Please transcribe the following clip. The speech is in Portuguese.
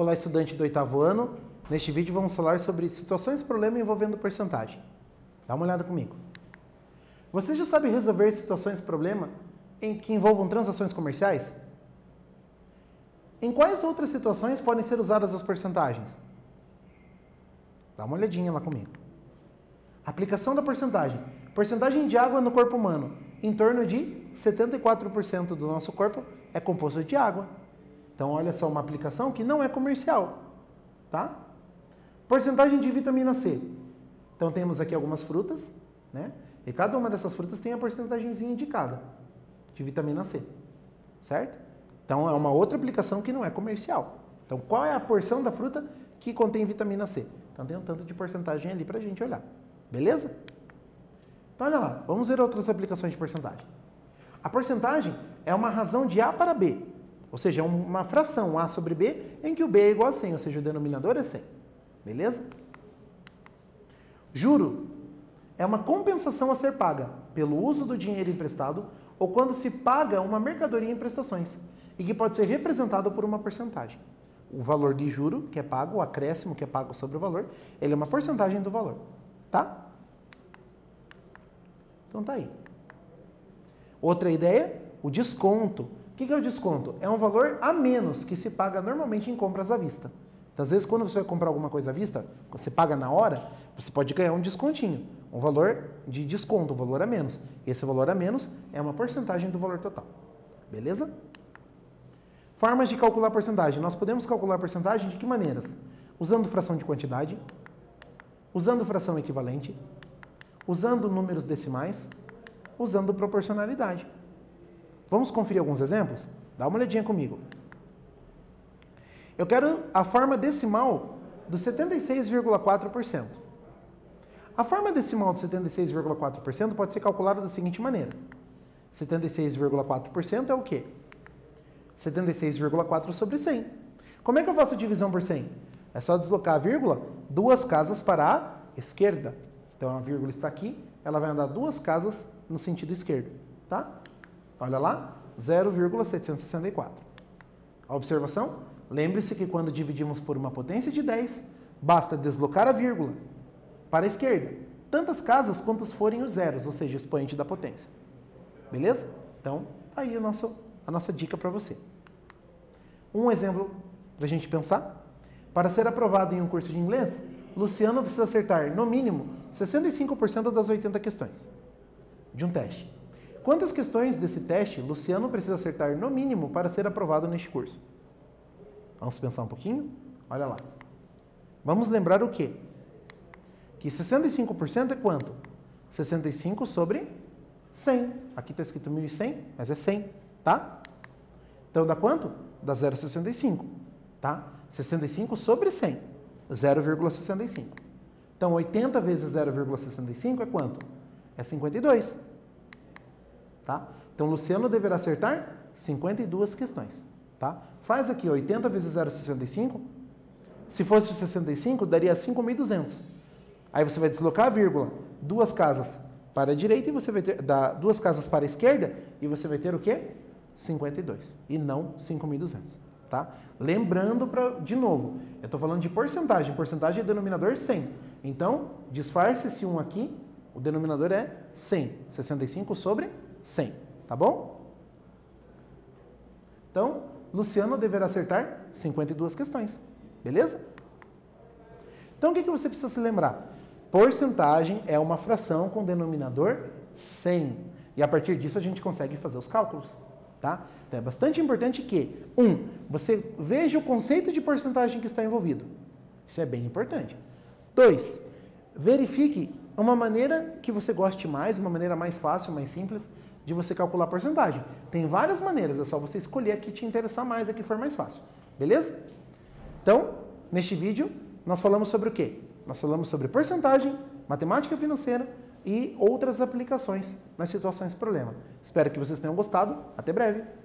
Olá, estudante do 8º ano. Neste vídeo vamos falar sobre situações problema envolvendo porcentagem. Dá uma olhada comigo. Você já sabe resolver situações problema que envolvam transações comerciais? Em quais outras situações podem ser usadas as porcentagens? Dá uma olhadinha lá comigo. Aplicação da porcentagem. Porcentagem de água no corpo humano. Em torno de 74% do nosso corpo é composto de água. Então, olha só uma aplicação que não é comercial. Tá? Porcentagem de vitamina C. Então, temos aqui algumas frutas, né? E cada uma dessas frutas tem a porcentagemzinha indicada de vitamina C. Certo? Então, é uma outra aplicação que não é comercial. Então, qual é a porção da fruta que contém vitamina C? Então, tem um tanto de porcentagem ali para a gente olhar. Beleza? Então, olha lá. Vamos ver outras aplicações de porcentagem. A porcentagem é uma razão de A para B. Ou seja, é uma fração A sobre B em que o B é igual a 100, ou seja, o denominador é 100. Beleza? Juro é uma compensação a ser paga pelo uso do dinheiro emprestado ou quando se paga uma mercadoria em prestações e que pode ser representado por uma porcentagem. O valor de juro que é pago, o acréscimo que é pago sobre o valor, ele é uma porcentagem do valor. Tá? Então tá aí. Outra ideia, o desconto. O que é o desconto? É um valor a menos que se paga normalmente em compras à vista. Então, às vezes, quando você vai comprar alguma coisa à vista, você paga na hora, você pode ganhar um descontinho, um valor de desconto, um valor a menos. Esse valor a menos é uma porcentagem do valor total. Beleza? Formas de calcular a porcentagem. Nós podemos calcular a porcentagem de que maneiras? Usando fração de quantidade, usando fração equivalente, usando números decimais, usando proporcionalidade. Vamos conferir alguns exemplos? Dá uma olhadinha comigo. Eu quero a forma decimal do 76,4%. A forma decimal do 76,4% pode ser calculada da seguinte maneira. 76,4% é o quê? 76,4 sobre 100. Como é que eu faço a divisão por 100? É só deslocar a vírgula 2 casas para a esquerda. Então a vírgula está aqui, ela vai andar 2 casas no sentido esquerdo. Tá? Olha lá, 0,764. A observação? Lembre-se que quando dividimos por uma potência de 10, basta deslocar a vírgula para a esquerda, tantas casas quantos forem os zeros, ou seja, expoente da potência. Beleza? Então, tá aí a nossa dica para você. Um exemplo para a gente pensar. Para ser aprovado em um curso de inglês, Luciano precisa acertar, no mínimo, 65% das 80 questões de um teste. Quantas questões desse teste Luciano precisa acertar no mínimo para ser aprovado neste curso? Vamos pensar um pouquinho? Olha lá. Vamos lembrar o quê? Que 65% é quanto? 65 sobre 100. Aqui está escrito 1.100, mas é 100, tá? Então dá quanto? Dá 0,65, tá? 65 sobre 100, 0,65. Então 80 vezes 0,65 é quanto? É 52. Tá? Então, Luciano deverá acertar 52 questões. Tá? Faz aqui 80 vezes 0,65. Se fosse 65, daria 5.200. Aí você vai deslocar a vírgula 2 casas para a direita e você vai ter 2 casas para a esquerda e você vai ter o quê? 52 e não 5.200. Tá? Lembrando, de novo, eu estou falando de porcentagem. Porcentagem é denominador 100. Então, disfarce esse 1 aqui, o denominador é 100. 65 sobre 100, tá bom? Então, Luciano deverá acertar 52 questões, beleza? Então, o que você precisa se lembrar? Porcentagem é uma fração com denominador 100. E a partir disso a gente consegue fazer os cálculos, tá? Então, é bastante importante que, você veja o conceito de porcentagem que está envolvido. Isso é bem importante. 2, verifique uma maneira que você goste mais, uma maneira mais fácil, mais simples, de você calcular a porcentagem. Tem várias maneiras, é só você escolher a que te interessar mais, a que for mais fácil. Beleza? Então, neste vídeo, nós falamos sobre o quê? Nós falamos sobre porcentagem, matemática financeira e outras aplicações nas situações problema. Espero que vocês tenham gostado. Até breve!